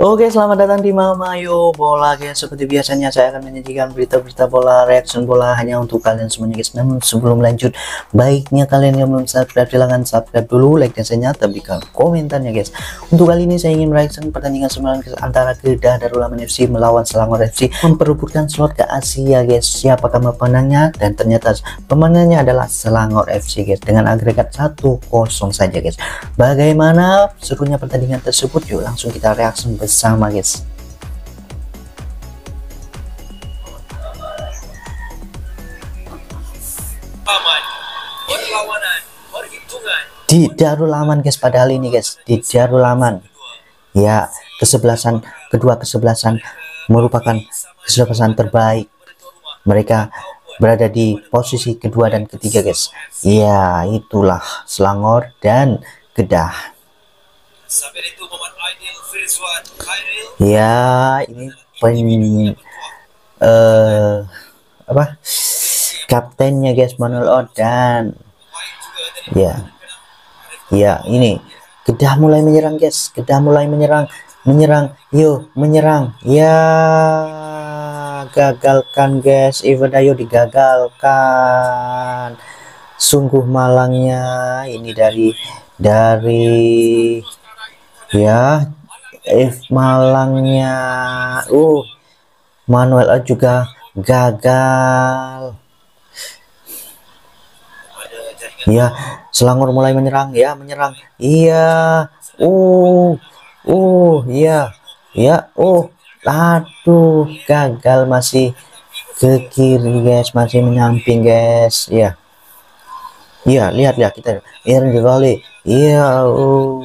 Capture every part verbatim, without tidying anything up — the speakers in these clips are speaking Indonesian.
Oke, selamat datang di Mamayo Bola guys. Seperti biasanya saya akan menyajikan berita-berita bola, reaction bola hanya untuk kalian semuanya guys. Namun sebelum lanjut, baiknya kalian yang belum subscribe silahkan subscribe dulu, like dan saya nyata berikan komentarnya guys. Untuk kali ini saya ingin mereaction pertandingan semalam guys, antara Kedah Darul Aman F C melawan Selangor F C memperebutkan slot ke Asia guys. Siapakah pemenangnya? Dan ternyata pemenangnya adalah Selangor F C guys dengan agregat satu kosong saja guys. Bagaimana serunya pertandingan tersebut? Yuk langsung kita reaction bersama guys. Di Darul Aman guys, padahal ini guys di Darul Aman ya, kesebelasan kedua kesebelasan merupakan kesebelasan terbaik. Mereka berada di posisi kedua dan ketiga guys. Ya, itulah Selangor dan Kedah. Ya, ini pen uh, apa kaptennya guys, Manuel Odan. Ya, ya ini Kedah mulai menyerang guys. Kedah mulai menyerang, menyerang, yuk menyerang. Ya, gagalkan guys. Ivedayo digagalkan. Sungguh malangnya ini dari dari ya If malangnya uh Manuel juga gagal ya. Selangor mulai menyerang ya, menyerang iya uh uh ya ya uh aduh gagal, masih ke kiri guys, masih menyamping guys ya. Iya, lihat lihat kita Aaron Devali iya uh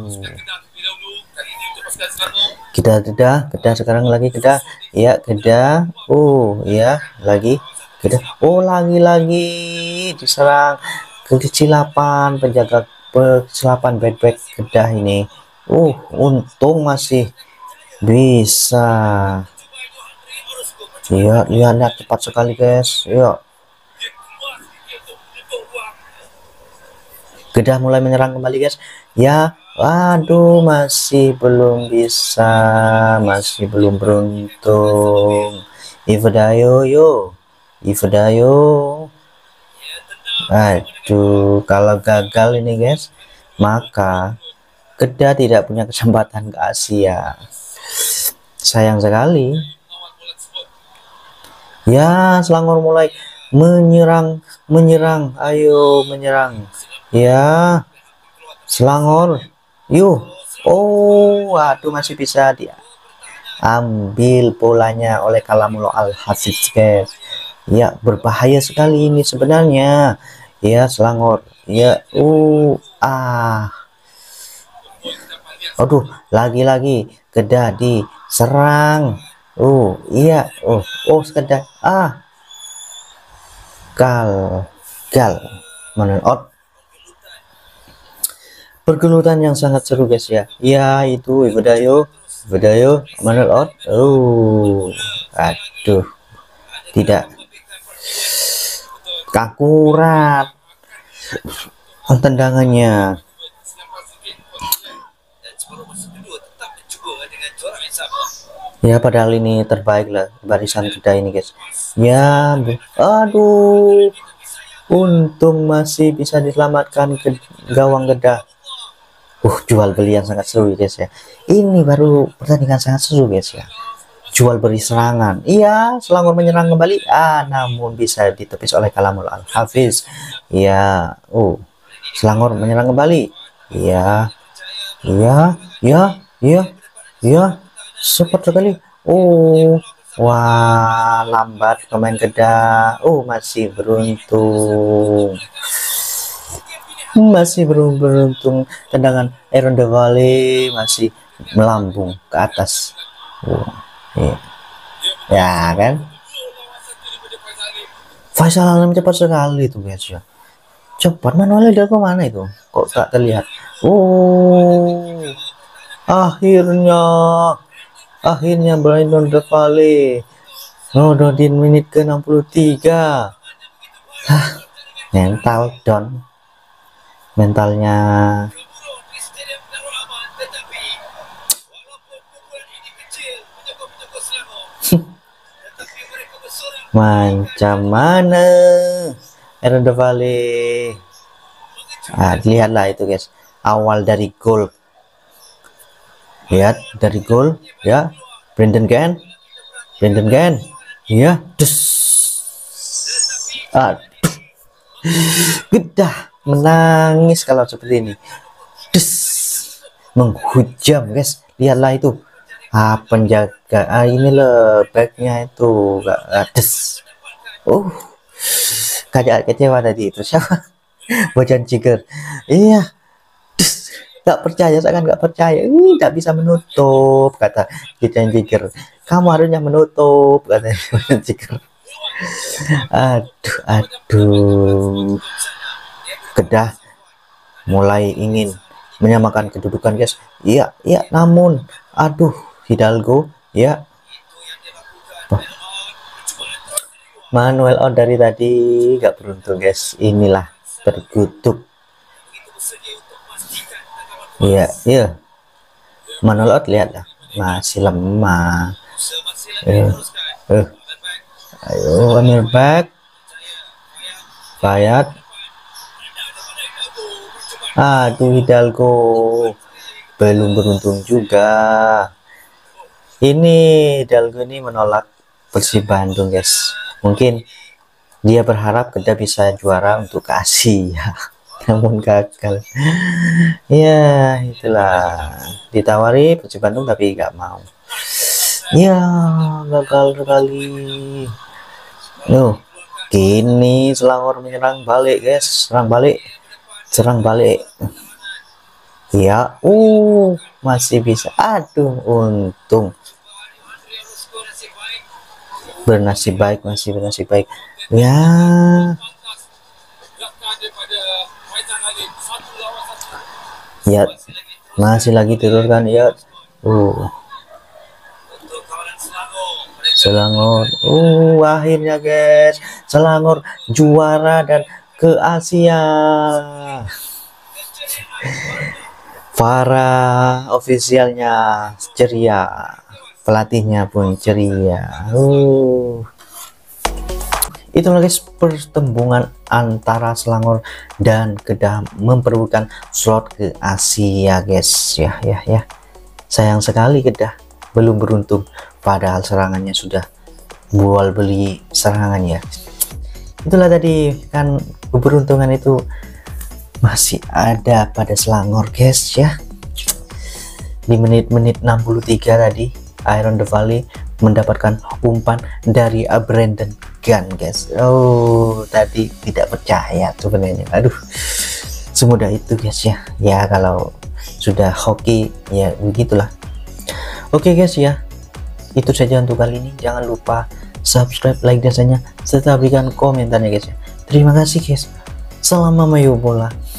kita Kedah Kedah sekarang lagi Kedah ya, Kedah oh ya lagi Kedah oh lagi-lagi diserang kekecilapan penjaga kecelapan back-back Kedah ini. uh untung masih bisa. Lihat lihat lihat cepat sekali guys. Yuk Kedah mulai menyerang kembali guys ya. Waduh, masih belum bisa, masih belum beruntung. Ivedayo yo, Ivedayo. Aduh, kalau gagal ini guys, maka Kedah tidak punya kesempatan ke Asia. Sayang sekali. Ya, Selangor mulai menyerang, menyerang. Ayo menyerang. Ya, Selangor. Yuk, oh, waduh masih bisa dia ambil bolanya oleh Kalamulo Al-Hafiz guys. Ya, berbahaya sekali ini sebenarnya. Ya, Selangor. Ya, uh, ah. Aduh, lagi-lagi Kedah diserang. Oh, iya. Oh, oh, Kedah. Ah. Gal, gal. Mana out? Pergelutan yang sangat seru guys ya. Ya itu Ivedayo, Ivedayo, Manuel out. Oh, aduh, tidak akurat tendangannya. Ya padahal ini terbaik lah barisan Kedah ini guys. Ya, aduh, untung masih bisa diselamatkan ke gawang Kedah. Uh, jual beli yang sangat seru guys ya. Ini baru pertandingan sangat seru guys ya. Jual beli serangan. Iya, Selangor menyerang kembali. Ah, namun bisa ditepis oleh Kalamul Al-Hafiz. Iya, uh, Selangor menyerang kembali. Iya, iya, iya, iya, iya. Cepat sekali. Oh, wah, lambat pemain Kedah. Oh, masih beruntung. Masih belum beruntung, tendangan Aaron Devali masih melambung ke atas. Oh, iya. Ya kan, Faisal Alam cepat sekali itu guys ya, cepat. Manualnya dia ke mana itu, kok tak terlihat. Oh, akhirnya akhirnya Brandon Devali oh di menit ke enam puluh tiga. Hah, mental down, mentalnya Macam mana Iron the Valley? Ah, lihatlah itu guys, awal dari gol. Lihat dari gol ya, Brandon Gan, Brandon Gan, ya, dus. Ah, Kedah menangis kalau seperti ini. Des, menghujam guys, lihatlah itu. Ah, penjaga, ah, ini loh backnya itu gak des. Oh, kayak kecewa tadi itu siapa? Bojan Ciger. Iya, des. Gak percaya, saya kan gak percaya. Ini gak bisa menutup, kata Bojan Ciger. Kamu harusnya menutup, kata Bojan Ciger. Aduh, aduh. Kedah mulai ingin menyamakan kedudukan guys. Iya, iya, namun aduh, Hidalgo ya. Manuel out dari tadi gak beruntung guys. Inilah terkutuk. Iya, iya. Manuel out, lihatlah masih lemah. Eh, eh. Ayo Amir back. Bayat. Aduh, Hidalgo belum beruntung juga. Ini Hidalgo ini menolak Persib Bandung guys. Mungkin dia berharap kita bisa juara untuk ke Asia, namun gagal. Ya itulah, ditawari Persib Bandung tapi nggak mau. Ya gagal sekali. Nuh, kini Selangor menyerang balik guys, serang balik, serang balik. Ya, uh, masih bisa. Aduh, untung. Bernasib baik, masih bernasib baik. Ya. Ya, masih lagi turunkan ya. Uh. Selangor. Uh, akhirnya guys, Selangor juara dan ke Asia. Para ofisialnya ceria, pelatihnya pun ceria. Uh. Itulah guys pertembungan antara Selangor dan Kedah memperebutkan slot ke Asia guys. Ya ya ya. Sayang sekali Kedah belum beruntung, padahal serangannya sudah bual beli serangan ya. Itulah tadi kan, keberuntungan itu masih ada pada Selangor guys ya. Di menit-menit enam puluh tiga tadi Iron the Valley mendapatkan umpan dari Brandon Gan guys. Oh, tadi tidak percaya sebenarnya. Aduh, semudah itu guys ya. Ya kalau sudah hoki ya begitulah. Oke guys ya, itu saja untuk kali ini. Jangan lupa subscribe, like, dan serta berikan komentarnya guys ya. Terima kasih guys. Salam Mamayo Bola.